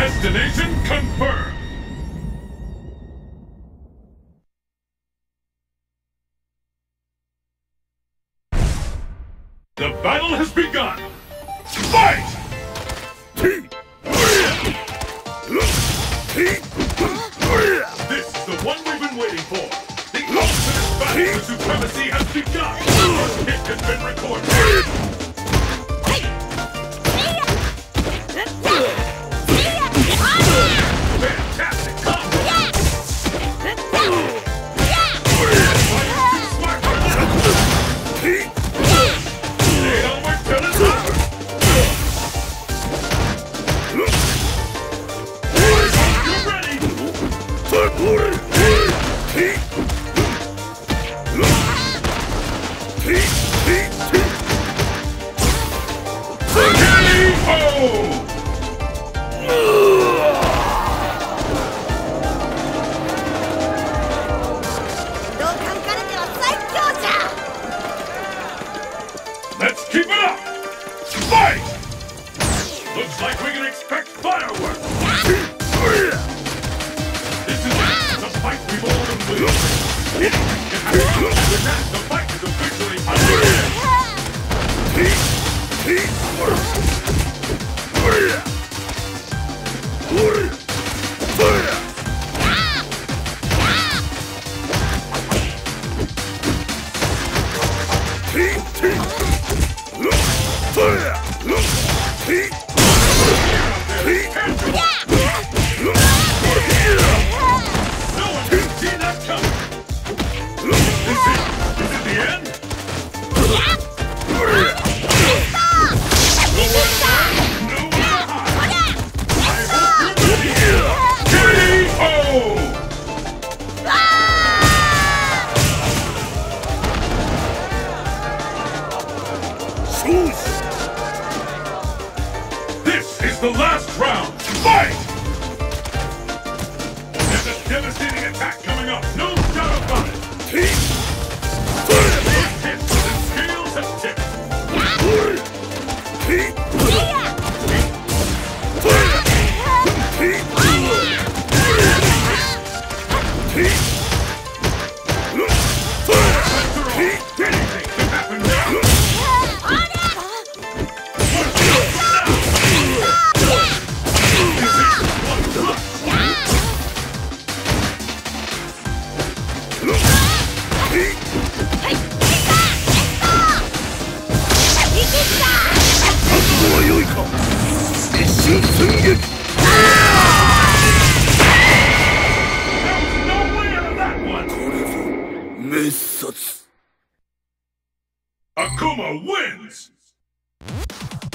Destination confirmed! The battle has begun! Fight! This is the one we've been waiting for! The ultimate battle for supremacy has begun! The hit has been recorded! Fantastic combo! Stay onward till it's over! You ready? K.O. Let's keep it up! Fight! Looks like we can expect fireworks! This is it! The fight we've all been waiting! Anything can happen! With that, the fight is officially underway! No one can see that coming! Is it the end? Nowhere to hide! I hope you're ready! K.O. This is the last round! Fight! There's a devastating attack coming up, no doubt about it! First hit, the scales have tipped! Anything can happen now! Akuma wins!